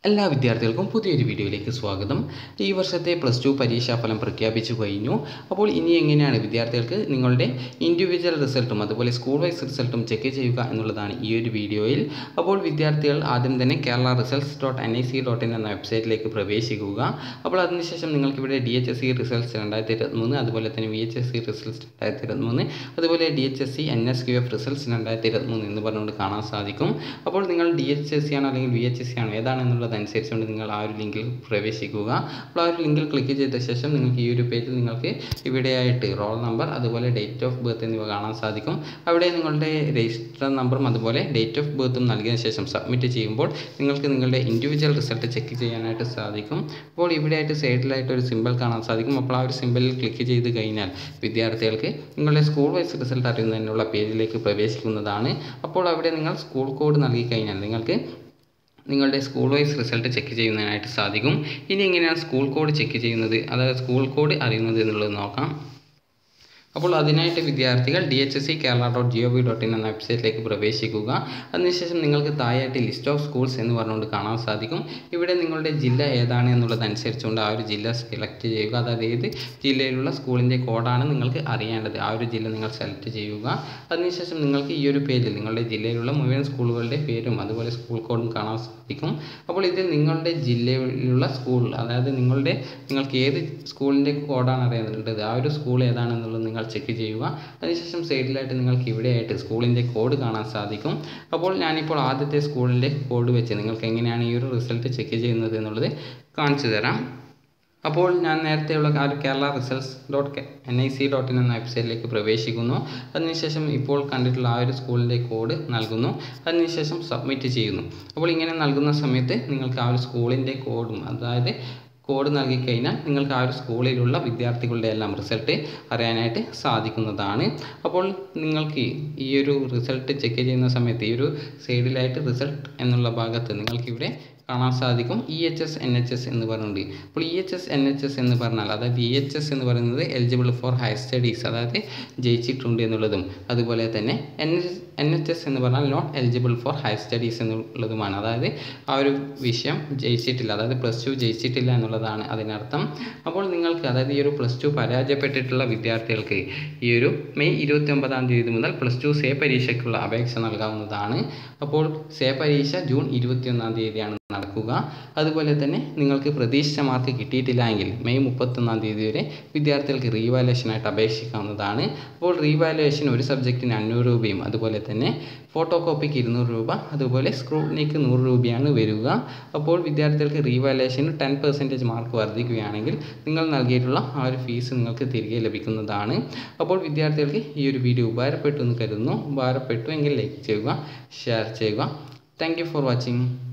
എല്ലാ വിദ്യാർത്ഥികൾക്കും പുതിയൊരു വീഡിയോയിലേക്ക് സ്വാഗതം. ഈ വർഷത്തെ +2 പരീക്ഷാഫലം പ്രഖ്യാപിച്ചു കഴിഞ്ഞു. അപ്പോൾ ഇനി എങ്ങനെയാണ് വിദ്യാർത്ഥികൾക്ക് നിങ്ങളുടെ ഇൻഡിവിജ്വൽ റിസൾട്ടും അതുപോലെ സ്കൂൾ വൈസ് റിസൾട്ടും ചെക്ക് ചെയ്യുക എന്നുള്ളതാണ് ഈ ഒരു വീഡിയോയിൽ. അപ്പോൾ വിദ്യാർത്ഥികൾ ആദ്യം തന്നെ kerala-results.nic.in എന്ന വെബ്സൈറ്റിലേക്ക് പ്രവേശിക്കുക. അപ്പോൾ അതിനുശേഷം നിങ്ങൾക്കിവിടെ DHSC റിസൾട്ട്സ് 2023, അതുപോലെ തന്നെ VHSC റിസൾട്ട്സ് 2023, അതുപോലെ DHSC NSQF റിസൾട്ട്സ് 2023 എന്ന് പറഞ്ഞുകൊണ്ട് കാണാൻ സാധിക്കും. അപ്പോൾ നിങ്ങൾ DHSC ആണോ അല്ലെങ്കിൽ VHSC ആണോ ഏതാണെന്നുള്ളത് അനുസരിച്ചുകൊണ്ട് നിങ്ങൾ ആ ഒരു ലിങ്കിൽ പ്രവേശിക്കുക. അപ്പോൾ ആ ഒരു ലിങ്കിൽ ക്ലിക്ക് ചെയ്ത ശേഷം നിങ്ങൾക്ക് ഈ ഒരു പേജിൽ നിങ്ങൾക്ക് ഇവിടെയായിട്ട് റോൾ നമ്പർ അതുപോലെ ഡേറ്റ് ഓഫ് ബർത്ത് എന്നിവ കാണാൻ സാധിക്കും. അവിടെ നിങ്ങളുടെ രജിസ്റ്റർ നമ്പറും അതുപോലെ ഡേറ്റ് ഓഫ് ബർത്തും നൽകിയ ശേഷം സബ്മിറ്റ് ചെയ്യുമ്പോൾ നിങ്ങൾക്ക് നിങ്ങളുടെ ഇൻഡിവിജ്വൽ റിസൾട്ട് ചെക്ക് ചെയ്യാനായിട്ട് സാധിക്കും. അപ്പോൾ ഇവിടെയായിട്ട് സൈഡിലായിട്ട് ഒരു സിമ്പിൾ കാണാൻ സാധിക്കും. അപ്പോൾ ആ ഒരു സിമ്പിളിൽ ക്ലിക്ക് ചെയ്ത് കഴിഞ്ഞാൽ വിദ്യാർത്ഥികൾക്ക് നിങ്ങളുടെ സ്കൂൾ വൈസ് റിസൾട്ട് അറിയുന്നതിനുള്ള പേജിലേക്ക് പ്രവേശിക്കുന്നതാണ്. അപ്പോൾ അവിടെ നിങ്ങൾ സ്കൂൾ കോഡ് നൽകി കഴിഞ്ഞാൽ നിങ്ങൾക്ക് നിങ്ങളുടെ സ്കൂൾ വൈസ് റിസൾട്ട് ചെക്ക് ചെയ്യുന്നതിനായിട്ട് സാധിക്കും. ഇനി എങ്ങനെയാണ് സ്കൂൾ കോഡ് ചെക്ക് ചെയ്യുന്നത്, അതായത് സ്കൂൾ കോഡ് അറിയുന്നത് എന്നുള്ളത് നോക്കാം. അപ്പോൾ അതിനായിട്ട് വിദ്യാർത്ഥികൾ dhsc.kerala.gov.in എന്ന വെബ്സൈറ്റിലേക്ക് പ്രവേശിക്കുക. അതിനുശേഷം നിങ്ങൾക്ക് താഴെയായിട്ട് ലിസ്റ്റ് ഓഫ് സ്കൂൾസ് എന്ന് പറഞ്ഞുകൊണ്ട് കാണാൻ സാധിക്കും. ഇവിടെ നിങ്ങളുടെ ജില്ല ഏതാണ് എന്നുള്ളത് അനുസരിച്ചുകൊണ്ട് ആ ഒരു ജില്ല സെലക്ട് ചെയ്യുക. അതായത് ഏത് ജില്ലയിലുള്ള സ്കൂളിൻ്റെ കോഡാണ് നിങ്ങൾക്ക് അറിയേണ്ടത്, ആ ഒരു ജില്ല നിങ്ങൾ സെലക്ട് ചെയ്യുക. അതിനുശേഷം നിങ്ങൾക്ക് ഈ ഒരു പേജിൽ നിങ്ങളുടെ ജില്ലയിലുള്ള മുഴുവൻ സ്കൂളുകളുടെ പേരും അതുപോലെ സ്കൂൾ കോഡും കാണാൻ സാധിക്കും. അപ്പോൾ ഇതിൽ നിങ്ങളുടെ ജില്ലയിലുള്ള സ്കൂൾ, അതായത് നിങ്ങൾക്ക് ഏത് സ്കൂളിൻ്റെ കോഡാണ് അറിയേണ്ടത്, ആ ഒരു സ്കൂൾ ഏതാണെന്നുള്ളത് നിങ്ങൾ ചെക്ക് ചെയ്യുക. അതിനുശേഷം സൈഡിലായിട്ട് നിങ്ങൾക്ക് ഇവിടെയായിട്ട് സ്കൂളിൻ്റെ കോഡ് കാണാൻ സാധിക്കും. അപ്പോൾ ഞാനിപ്പോൾ ആദ്യത്തെ സ്കൂളിൻ്റെ കോഡ് വെച്ച് നിങ്ങൾക്ക് എങ്ങനെയാണ് ഈ ഒരു റിസൾട്ട് ചെക്ക് ചെയ്യുന്നത് എന്നുള്ളത് കാണിച്ചു തരാം. അപ്പോൾ ഞാൻ നേരത്തെയുള്ള ആ ഒരു kerala-results.nic.in എന്ന വെബ്സൈറ്റിലേക്ക് പ്രവേശിക്കുന്നു. അതിനുശേഷം ഇപ്പോൾ കണ്ടിട്ടുള്ള ആ ഒരു സ്കൂളിൻ്റെ കോഡ് നൽകുന്നു. അതിനുശേഷം സബ്മിറ്റ് ചെയ്യുന്നു. അപ്പോൾ ഇങ്ങനെ നൽകുന്ന സമയത്ത് നിങ്ങൾക്ക് ആ ഒരു സ്കൂളിൻ്റെ കോഡും, അതായത് കോഡ് നൽകിക്കഴിഞ്ഞാൽ നിങ്ങൾക്ക് ആ ഒരു സ്കൂളിലുള്ള വിദ്യാർത്ഥികളുടെ എല്ലാം റിസൾട്ട് അറിയാനായിട്ട് സാധിക്കുന്നതാണ്. അപ്പോൾ നിങ്ങൾക്ക് ഈ ഒരു റിസൾട്ട് ചെക്ക് ചെയ്യുന്ന സമയത്ത് ഈ ഒരു സൈഡിലായിട്ട് റിസൾട്ട് എന്നുള്ള ഭാഗത്ത് നിങ്ങൾക്കിവിടെ കാണാൻ സാധിക്കും EHS NHS എന്ന് പറഞ്ഞുകൊണ്ട്. അപ്പോൾ EHS NHS എന്ന് പറഞ്ഞാൽ, അതായത് EHS എന്ന് പറയുന്നത് എലിജിബിൾ ഫോർ ഹയർ സ്റ്റഡീസ്, അതായത് ജയിച്ചിട്ടുണ്ട് എന്നുള്ളതും, അതുപോലെ തന്നെ NHS എന്ന് പറഞ്ഞാൽ not eligible for higher studies എന്നുള്ളതുമാണ്. അതായത് ആ ഒരു വിഷയം ജയിച്ചിട്ടില്ല, അതായത് +2 ജയിച്ചിട്ടില്ല എന്നുള്ളതാണ് അതിനർത്ഥം. അപ്പോൾ നിങ്ങൾക്ക്, അതായത് ഈ ഒരു +2 പരാജയപ്പെട്ടിട്ടുള്ള വിദ്യാർത്ഥികൾക്ക് ഈ ഒരു മെയ് 29-ാം തീയതി മുതൽ +2 സേ പരീക്ഷയ്ക്കുള്ള അപേക്ഷ നൽകാവുന്നതാണ്. അപ്പോൾ സേ പരീക്ഷ ജൂൺ 21-ാം തീയതിയാണ് നടക്കുക. അതുപോലെ തന്നെ നിങ്ങൾക്ക് പ്രതീക്ഷിച്ച മാർക്ക് കിട്ടിയിട്ടില്ല എങ്കിൽ മെയ് 31-ാം തീയതി വരെ വിദ്യാർത്ഥികൾക്ക് റീവാലുവേഷനായിട്ട് അപേക്ഷിക്കാവുന്നതാണ്. അപ്പോൾ റീവാലുവേഷൻ ഒരു സബ്ജക്റ്റിന് 500 രൂപയും അതുപോലെ തന്നെ ഫോട്ടോ കോപ്പിക്ക് 200 രൂപ, അതുപോലെ സ്ക്രൂട്ടിനിക്ക് 100 രൂപയാണ് വരിക. അപ്പോൾ വിദ്യാർത്ഥികൾക്ക് റീവാലുവേഷന് 10% മാർക്ക് വർദ്ധിക്കുകയാണെങ്കിൽ നിങ്ങൾ നൽകിയിട്ടുള്ള ആ ഒരു ഫീസ് നിങ്ങൾക്ക് തിരികെ ലഭിക്കുന്നതാണ്. അപ്പോൾ വിദ്യാർത്ഥികൾക്ക് ഈ ഒരു വീഡിയോ ഉപകാരപ്പെട്ടു എന്ന് കരുതുന്നു. ഉപകാരപ്പെട്ടു എങ്കിൽ ലൈക്ക് ചെയ്യുക, ഷെയർ ചെയ്യുക. Thank you for watching.